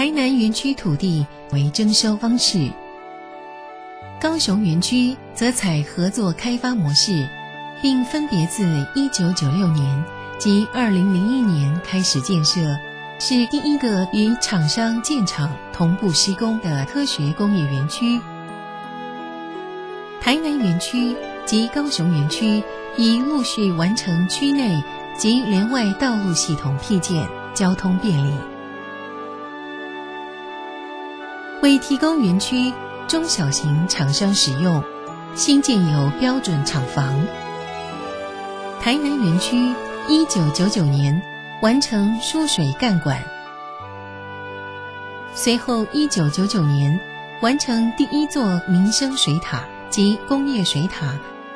台南园区土地为征收方式，高雄园区则采合作开发模式，并分别自1996年及2001年开始建设，是第一个与厂商建厂同步施工的科学工业园区。台南园区及高雄园区已陆续完成区内及连外道路系统辟建，交通便利。为提供园区中小型厂商使用，新建有标准厂房。台南园区1999年完成输水干管，随后1999年完成第一座民生水塔及工业水塔，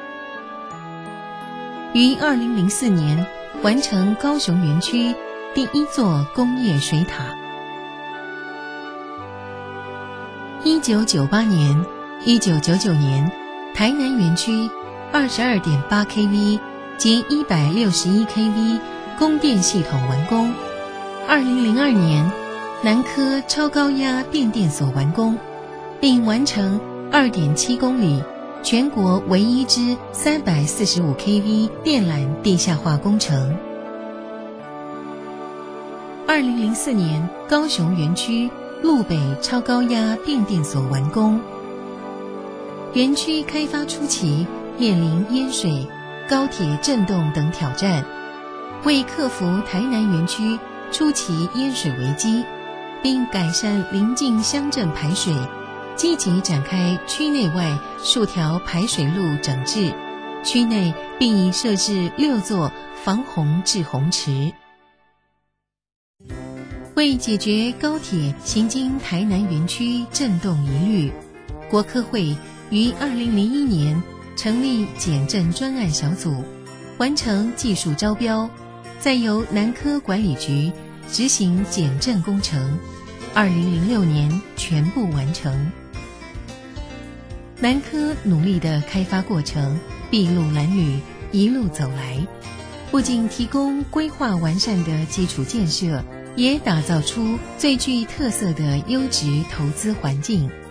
于2004年完成高雄园区第一座工业水塔。1998年、1999年，台南园区 22.8 kV 及161 kV 供电系统完工。2002年，南科超高压变电所完工，并完成 2.7 公里全国唯一之345 kV 电缆地下化工程。2004年，高雄园区路北超高压变电所完工。园区开发初期面临淹水、高铁震动等挑战，为克服台南园区初期淹水危机，并改善邻近乡镇排水，积极展开区内外数条排水路整治，区内并已设置6座防洪滞洪池。为解决高铁行经台南园区震动疑虑，国科会于2001年成立减震专案小组，完成技术招标，再由南科管理局执行减震工程，2006年全部完成。南科努力的开发过程，筚路蓝缕，一路走来，不仅提供规划完善的基础建设，也打造出最具特色的优质投资环境。